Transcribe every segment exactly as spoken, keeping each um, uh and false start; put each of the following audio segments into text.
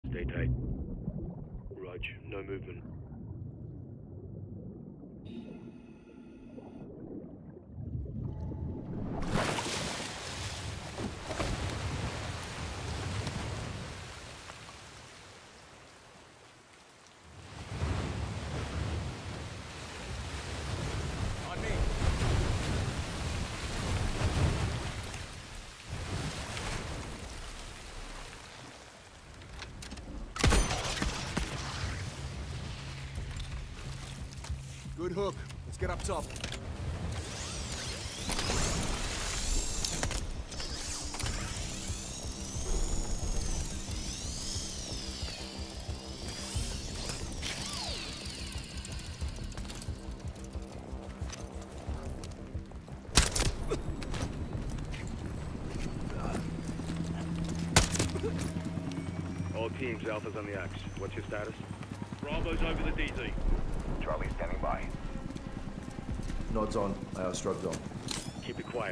Stay tight. Rog, no movement. Good hook. Let's get up top. All teams, Alpha's on the X. What's your status? Bravo's over the D Z. Charlie standing by. Nods on. A R strobes on. Keep it quiet.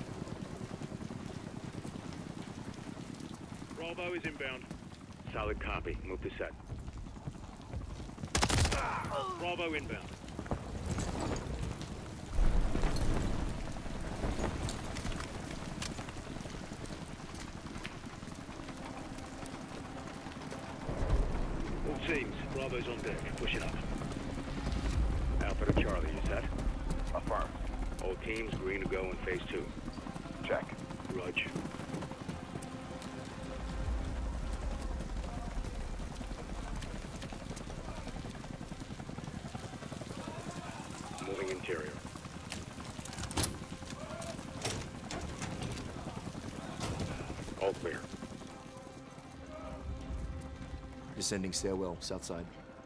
Bravo is inbound. Solid copy. Move to set. Bravo inbound. All teams, Bravo's on deck. Push it up. Alpha to Charlie, you set? Affirm. All teams, green to go in phase two. Check. Rog. Moving interior. All clear. Descending stairwell, south side.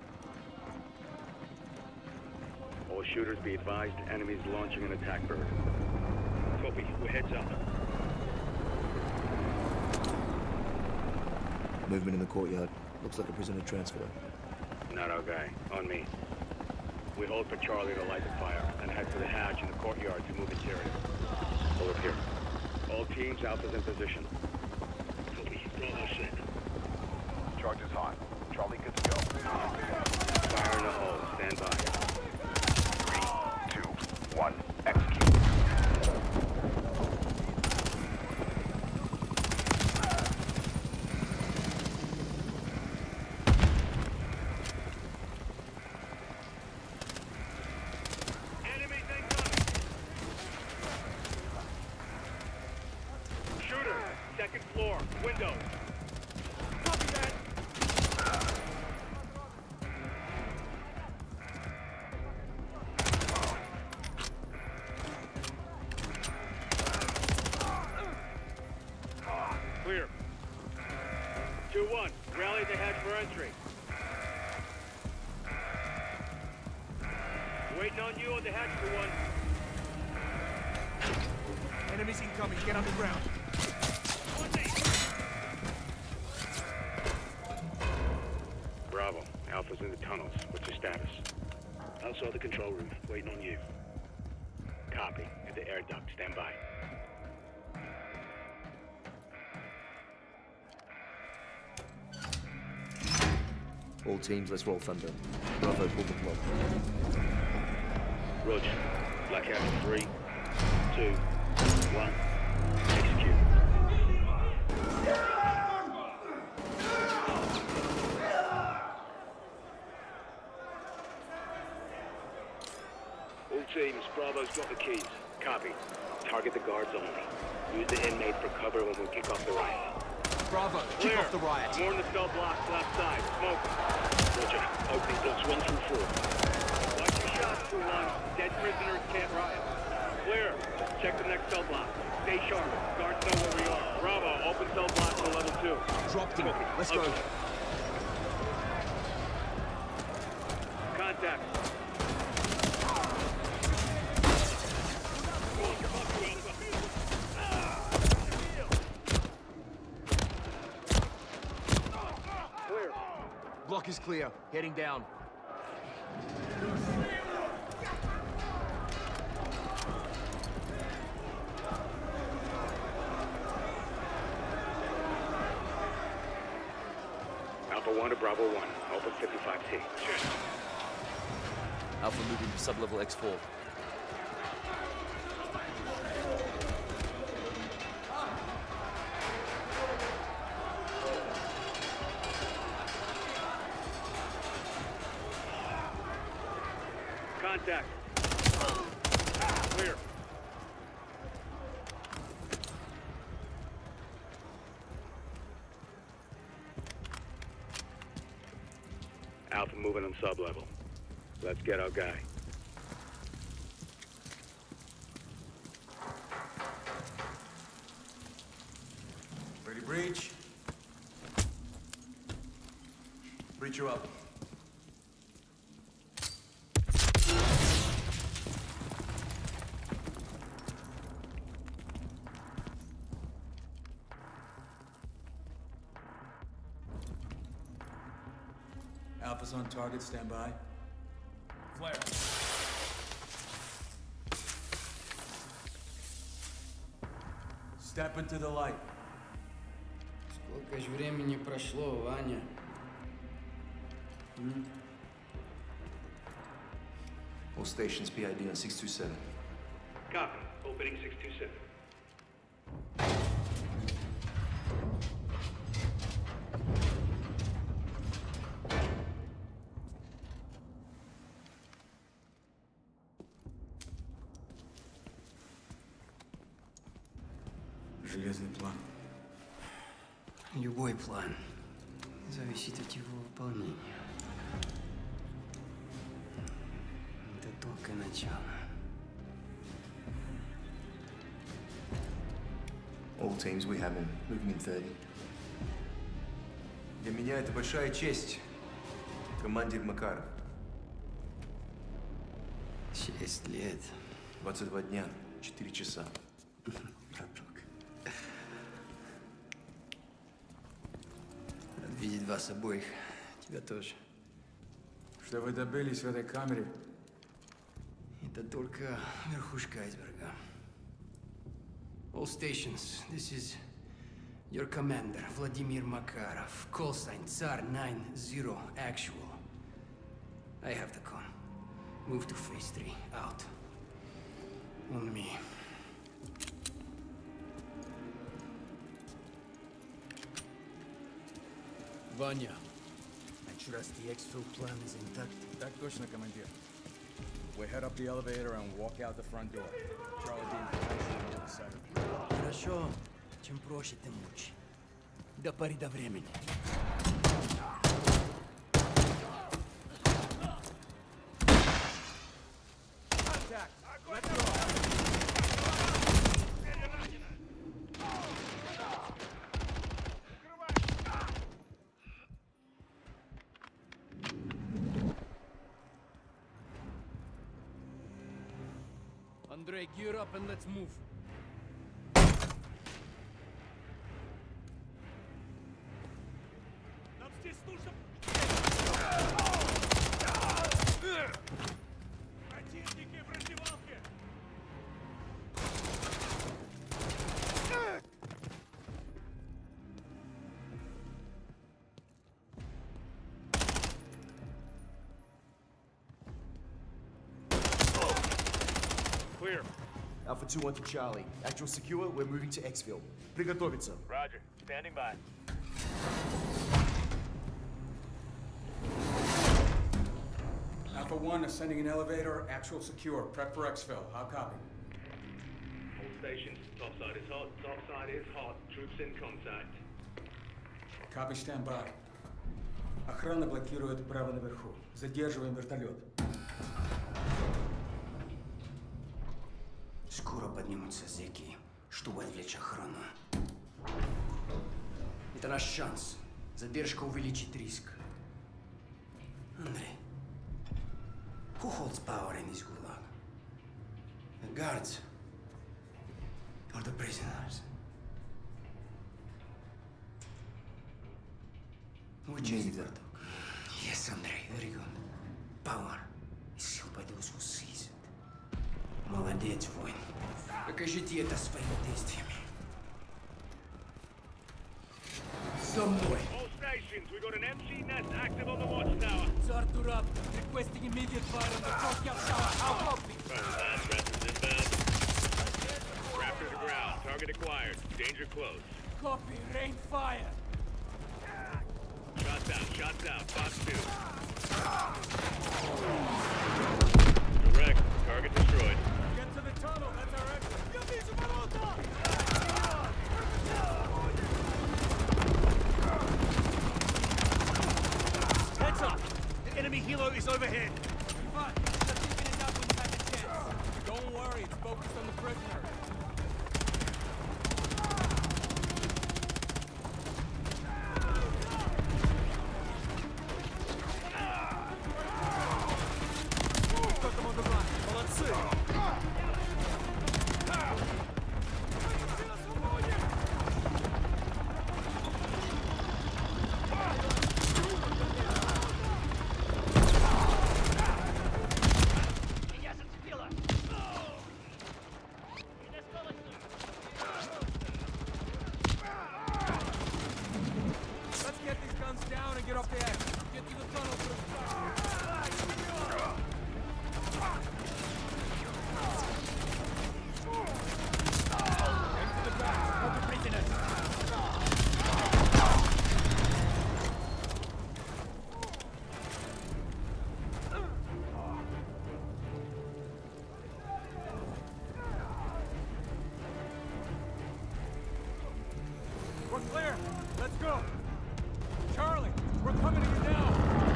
All shooters be advised, enemies launching an attack bird. Copy. We're heads up. Movement in the courtyard. Looks like a prisoner transfer. Not our guy. On me. We hold for Charlie to light the fire, and head for the hatch in the courtyard to move interior. Over here. All teams, Alpha's in position. Copy. Bravo set. Charge is hot. Charlie, good to go. Fire in the hole. Stand by. Three, two, one, execute. Enemies incoming. Shooter. Second floor. Window. Copy that. Clear. two one. Rally the hatch for entry. Waiting on you on the hatch, two one. Enemies incoming. Get underground. Bravo. Alpha's in the tunnels. What's your status? Outside the control room. Waiting on you. Copy. At the air duct. Stand by. All teams, let's roll thunder. Bravo, pull the plug. Roger. Black hat in three, two, one. Execute. All teams, Bravo's got the keys. Copy. Target the guards only. Use the inmate for cover when we kick off the riot. Bravo, kick Clear. off the riot. More in the cell blocks left side. Smoke. Roger. Opening blocks one through four. Watch your shots, two one. Dead prisoners can't riot. Clear. Check the next cell block. Stay sharp. Guards know where we are. Bravo, open cell block for level two. Dropped him. Let's Okay. go. Contact. Clear. Block is clear. Heading down. Alpha one to Bravo one. Open fifty-five T. Check. Alpha moving to sub-level X four. Contact. Clear. Alpha moving on sub-level. Let's get our guy. Ready, breach. Breacher up. Alpha's on target, stand by. Flare. Step into the light. Сколько ж времени прошло, Ваня? М? All stations P I D on six two seven. Copy. Opening six two seven. Железный план. Любой план зависит от его выполнения. Это только начало. All teams, we have him. Moving in thirty. Для меня это большая честь, командир Макаров. Шесть лет. двадцать два дня, четыре часа. Браток. Рад видеть вас обоих. Тебя тоже. Что вы добились в этой камере? Это только верхушка айсберга. All stations, this is your commander, Vladimir Makarov. Call sign Tsar nine zero actual. I have the con. Move to phase three. Out. On me. Vanya, I trust the exfil plan is intact. Так точно, командир. We head up the elevator and walk out the front door. Charlie being on the other side. Хорошо. Чем проще, тем лучше. До поры до времени. Contact! Let's go! Andrei, gear up and let's move. Противники в раздевалке! Clear. Alpha two one to Charlie. Actual secure, we're moving to Xville. Приготовиться. Roger. Standing by. Alpha one ascending an elevator, actual secure. Prep for exfil. How copy? All stations. Top side is hot. Top side is hot. Troops in contact. Copy, stand by. Охрана блокирует право наверху. Задерживаем вертолет. Скоро поднимутся зэки, чтобы отвлечь охрану. Это наш шанс. Задержка увеличит риск. Андрей, who holds power in this gulag? The guards or the prisoners? Which is it? Yes, Andrei, very good. Power is held by those who seize it. Молодец, воин. Покажите это своими действиями. За мной! All stations. We got an M C up. Requesting immediate fire on the courtyard tower. How copy? Raptors inbound. Raptor to the ground. Target acquired. Danger close. Copy. Rain fire. Shots out. Shots out. Fox two. Direct. Target destroyed. Get to the tunnel. That's our exit. Heads up! The enemy helo is overhead. Ivan, just keep it up when you have a chance. Don't worry, it's focused on the prisoner. We're clear. Let's go. Charlie, we're coming to you now.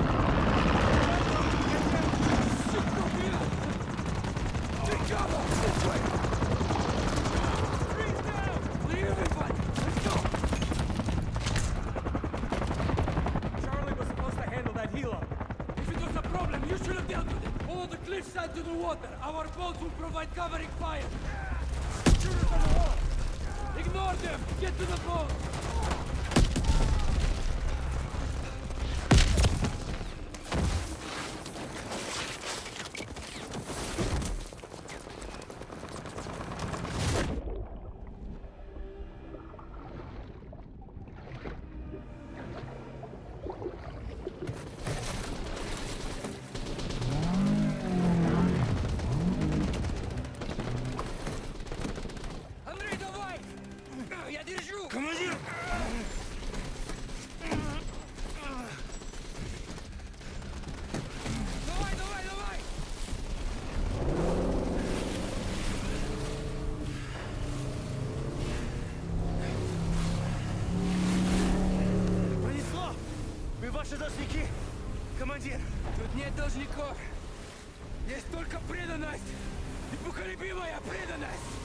Take cover. This way. Freeze down. Clear everybody. Let's go. Charlie was supposed to handle that helo. If it was a problem, you should have dealt with it. Follow the cliffside to the water. Our boats will provide covering fire. Shooters on the wall. Ignore them! Get to the boat! Командир! Давай, давай, давай! Пронесло! Мы ваши должники, командир! Тут нет должников. Есть только преданность. Непоколебимая преданность.